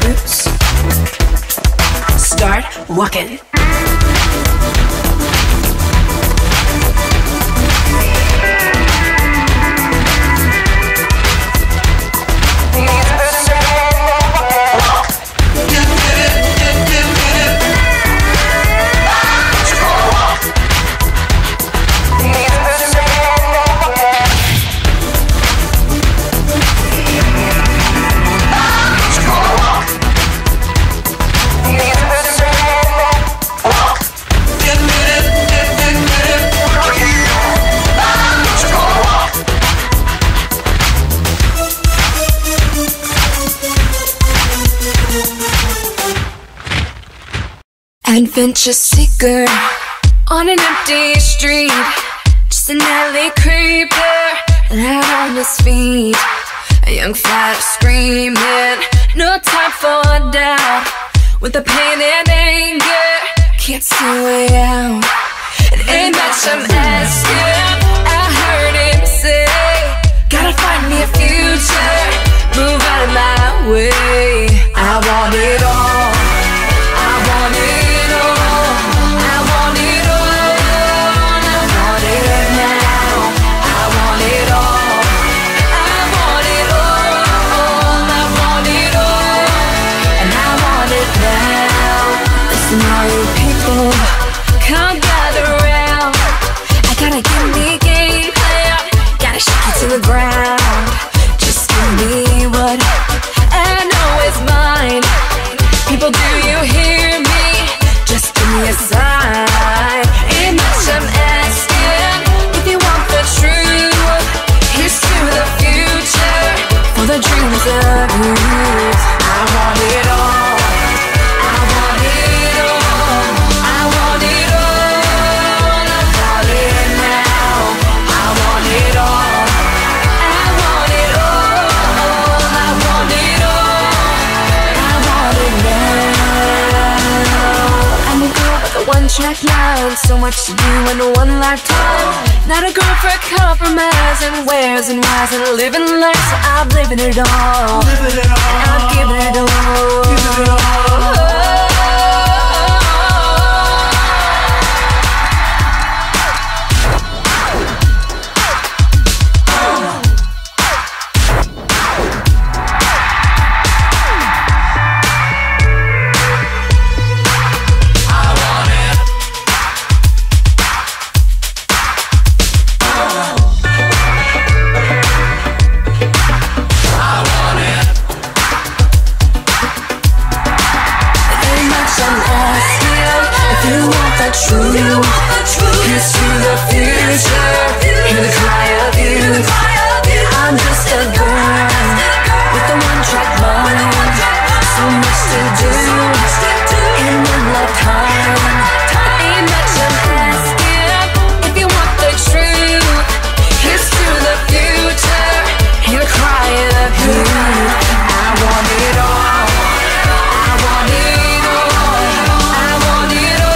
boots. Start walking. Adventure seeker on an empty street, just an alley creeper out on his feet. A young fighter screaming, no time for doubt. With the pain and anger, can't see a way out. It ain't much I'm asking, I heard him say, gotta find me a future, move out of my way. I want it all, I want it. Come gather round, I gotta give me a game plan, gotta shake you to the ground. Just give me what I know is mine. People, do you hear me? Just give me a sign. Ain't much I'm asking, if you want the truth, here's to the future, for the dreams of youth. I want it all, one-track mind, so much to do in one lifetime. Not a girl for compromise and wears and whys and living life, so I'm living it all. I'm giving it all. Giving it all. Here's to the future, hear the cry of youth. I'm just a girl with a one-track mind, so much to do in one lifetime. Ain't much I'm asking, if you want the truth. Here's to the future, hear the cry of youth. I want it all, I want it all, I want it all.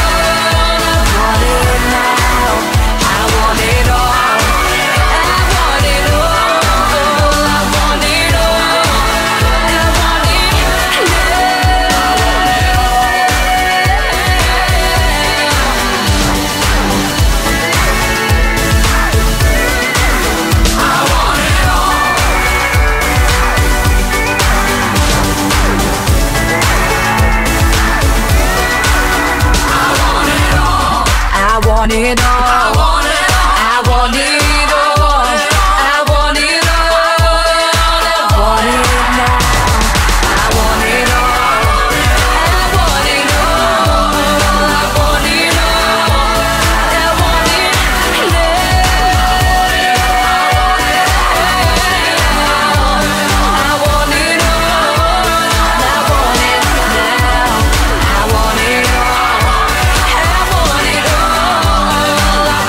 I want it all. I want it all. I want it all. I want it all. I want it now. I want it all. I want it all. I want it all. I want it now. I want it all. I want it now. I want it all. I want it all.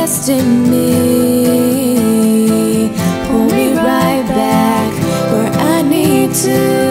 destiny. Pull me right back where I need to.